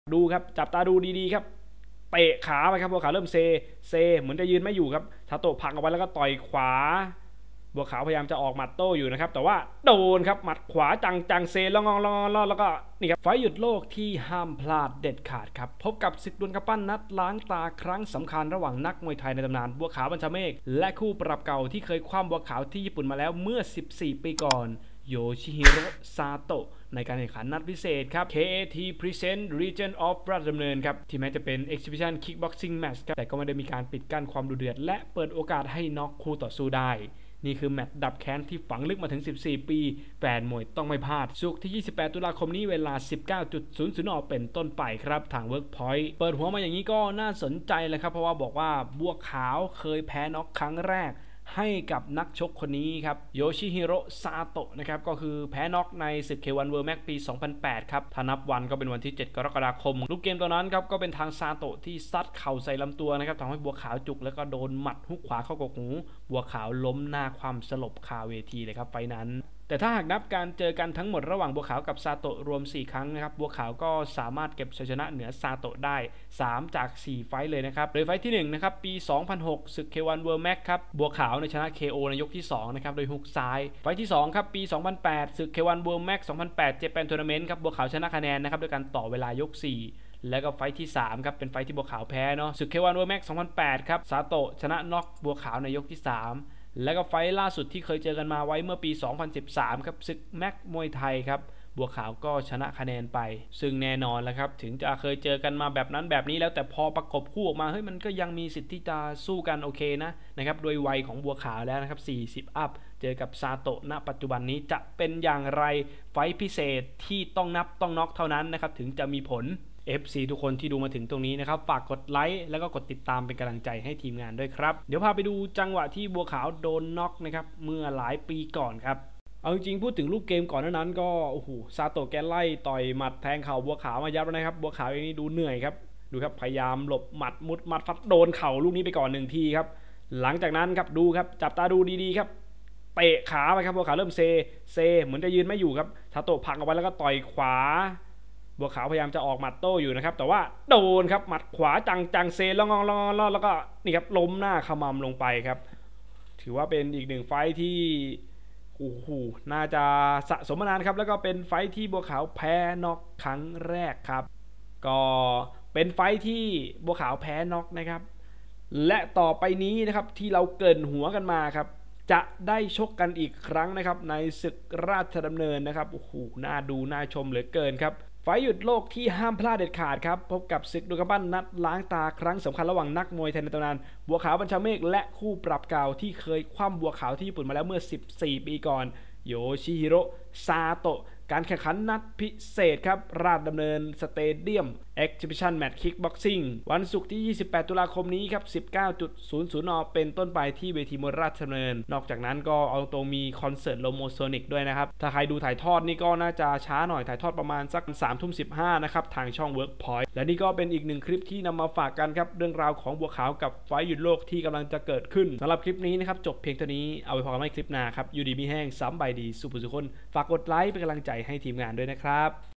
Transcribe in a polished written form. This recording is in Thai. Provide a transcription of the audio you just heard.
ดูครับจับตาดูดีๆครับเตะขาไปครับบัวขาวเริ่มเซเหมือนจะยืนไม่อยู่ครับซาโตะผลักเอาไว้แล้วก็ต่อยขวาบัวขาวพยายามจะออกหมัดโต้อยู่นะครับแต่ว่าโดนครับหมัดขวาจังเซแล้วงอแล้วก็นี่ครับไฟหยุดโลกที่ห้ามพลาดเด็ดขาดครับพบกับศึกดวลกำปั้นนัดล้างตาครั้งสำคัญระหว่างนักมวยไทยในตำนานบัวขาวบัญชาเมฆและคู่ปรับเก่าที่เคยคว่ำบัวขาวที่ญี่ปุ่นมาแล้วเมื่อ14ปีก่อนโยชิฮิโร่ซาโตะในการแข่งขันนัดพิเศษครับ KAT Present Region of ราชดำเนินครับที่แม้จะเป็น Exhibition Kickboxing Match ครับแต่ก็ไม่ได้มีการปิดกั้นความดุเดือดและเปิดโอกาสให้น็อกคู่ต่อสู้ได้นี่คือแมตช์ดับแค้นที่ฝังลึกมาถึง14ปีแฟนมวยต้องไม่พลาดศุกร์ที่28ตุลาคมนี้เวลา 19:00 นเป็นต้นไปครับทาง Workpoint เปิดหัวมาอย่างนี้ก็น่าสนใจเลยครับเพราะว่าบอกว่าบัวขาวเคยแพ้น็อกครั้งแรกให้กับนักชกคนนี้ครับโยชิฮิโร่ซาโตะนะครับก็คือแพ้น็อกในศึก K1 World Max ปี 2008 ครับถ้านับวันก็เป็นวันที่ 7 กรกฎาคมรูปเกมตัวนั้นครับก็เป็นทางซาโตะที่ซัดเข่าใส่ลำตัวนะครับทำให้บัวขาวจุกแล้วก็โดนหมัดฮุกขวาเข้ากกหูบัวขาวล้มหน้าความสลบคาเวทีเลยครับไฟนั้นแต่ถ้าหากนับการเจอกันทั้งหมดระหว่างบัวขาวกับซาโตะรวม4ครั้งนะครับบัวขาวก็สามารถเก็บชัยชนะเหนือซาโตะได้3จาก4ไฟเลยนะครับโดยไฟที่1นะครับปี2006ศึก K1 World Max ครับบัวขาวในชนะ KO ในยกที่2นะครับโดยฮุกซ้ายไฟที่2ครับปี2008ศึก K1 World Max 2008 Japan Tournament ครับบัวขาวชนะคะแนนนะครับด้วยการต่อเวลายก4แล้วก็ไฟที่3ครับเป็นไฟที่บัวขาวแพ้เนาะศึก K1 World Max 2008ครับซาโตะชนะน็อกบัวขาวในยกที่3แล้วก็ไฟล่าสุดที่เคยเจอกันมาไว้เมื่อปี 2013 ครับศึกแม็กมวยไทยครับบัวขาวก็ชนะคะแนนไปซึ่งแน่นอนแล้วครับถึงจะเคยเจอกันมาแบบนั้นแบบนี้แล้วแต่พอประกบคู่ออกมาเฮ้ยมันก็ยังมีสิทธิ์ที่จะสู้กันโอเคนะครับโดยวัยของบัวขาวแล้วนะครับ40อัพเจอกับซาโตะณปัจจุบันนี้จะเป็นอย่างไรไฟพิเศษที่ต้องนับต้องน็อกเท่านั้นนะครับถึงจะมีผลFC ทุกคนที่ดูมาถึงตรงนี้นะครับฝากกดไลค์แล้วก็กดติดตามเป็นกำลังใจให้ทีมงานด้วยครับเดี๋ยวพาไปดูจังหวะที่บัวขาวโดนน็อกนะครับเมื่อหลายปีก่อนครับเอาจริงพูดถึงรูปเกมก่อนนั้นก็โอ้โหซาโตะแกไล่ต่อยหมัดแทงเข่าบัวขาวมายับแล้วนะครับบัวขาวเองนี่ดูเหนื่อยครับดูครับพยายามหลบหมัดมุดมัดฟัดโดนเข่าลูกนี้ไปก่อน1ทีครับหลังจากนั้นครับดูครับจับตาดูดีๆครับเตะขาไปครับบัวขาวเริ่มเซเหมือนจะยืนไม่อยู่ครับซาโตะผลักเอาไว้แล้วก็ต่อยขวาบัวขาวพยายามจะออกหมัดโต้อยู่นะครับแต่ว่าโดนครับหมัดขวาจังเซแล้วงอแล้วก็นี่ครับล้มหน้าขมำลงไปครับถือว่าเป็นอีก1ไฟที่โอ้โหน่าจะสะสมมานานครับแล้วก็เป็นไฟที่บัวขาวแพ้น็อกครั้งแรกครับก็เป็นไฟที่บัวขาวแพ้น็อกนะครับและต่อไปนี้นะครับที่เราเกินหัวกันมาครับจะได้ชกกันอีกครั้งนะครับในศึกราชดำเนินนะครับโอ้โหน่าดูน่าชมเหลือเกินครับไฟหยุดโลกที่ห้ามพลาดเด็ดขาดครับพบกับศึกดวลกำปั้นนัดล้างตาครั้งสำคัญระหว่างนักมวยไทยในตำนานบัวขาวบัญชาเมฆและคู่ปรับเก่าที่เคยคว่ำบัวขาวที่ญี่ปุ่นมาแล้วเมื่อ14ปีก่อนโยชิฮิโร่ซาโตะการแข่งขันนัดพิเศษครับราชดำเนินสเตเดียม Exhibition Match Kickboxing วันศุกร์ที่28ตุลาคมนี้ครับ 19:00 นเป็นต้นไปที่เวทีมวยราชดำเนินนอกจากนั้นก็เอาตรงมีคอนเสิร์ตโลโมโซนิกด้วยนะครับถ้าใครดูถ่ายทอดนี่ก็น่าจะช้าหน่อยถ่ายทอดประมาณสัก 3:15 นะครับทางช่อง Workpoint และนี่ก็เป็นอีก1คลิปที่นำมาฝากกันครับเรื่องราวของบัวขาวกับไฟหยุดโลกที่กำลังจะเกิดขึ้นสำหรับคลิปนี้นะครับจบเพียงเท่านี้เอาไปพอกันในคลิปหน้าครับอยู่ดีมีแห้งซ้ำใบดีสุภุสุคนฝากกดไลค์เป็นกำลังใจให้ทีมงานด้วยนะครับ